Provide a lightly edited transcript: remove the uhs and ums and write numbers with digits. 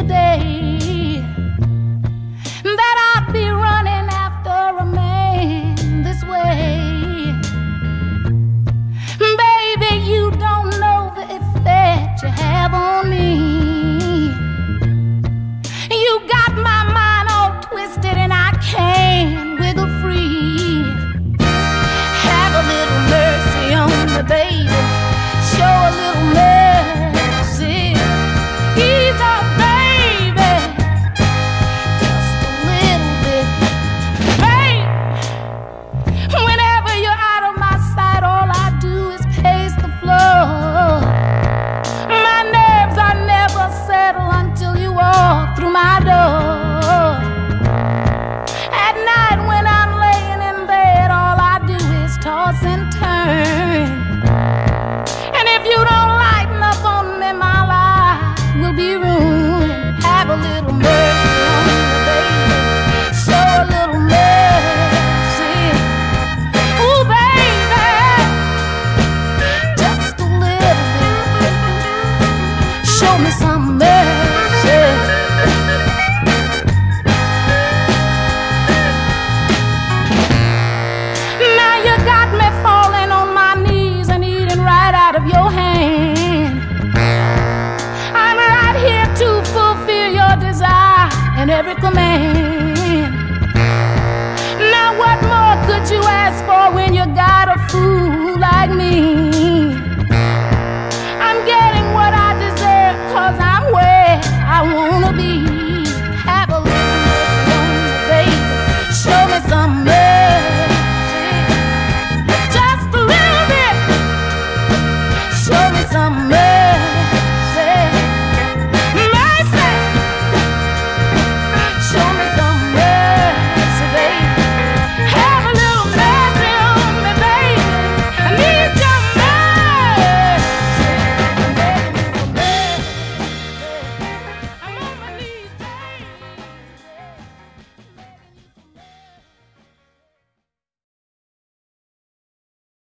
the day that I'd be running after a man this way. Baby, you don't know the effect you have on me. You got my mind all twisted and I can't wiggle free. Have a little mercy on me, baby. Show a little mercy. Ease up, baby, just a little bit. Babe, whenever you're out of my sight, all I do is pace the floor. My nerves are never settled until you walk through my door. At night when I'm laying in bed, all I do is toss and turn. And if you don't lighten up on me, my life will be ruined. Have a little mercy on me, baby. Show a little mercy. Ooh, baby, just a little bit. Show me some mercy. Now you got me falling on my knees and eating right out of your hand. I'm right here to fulfill your desire and every command.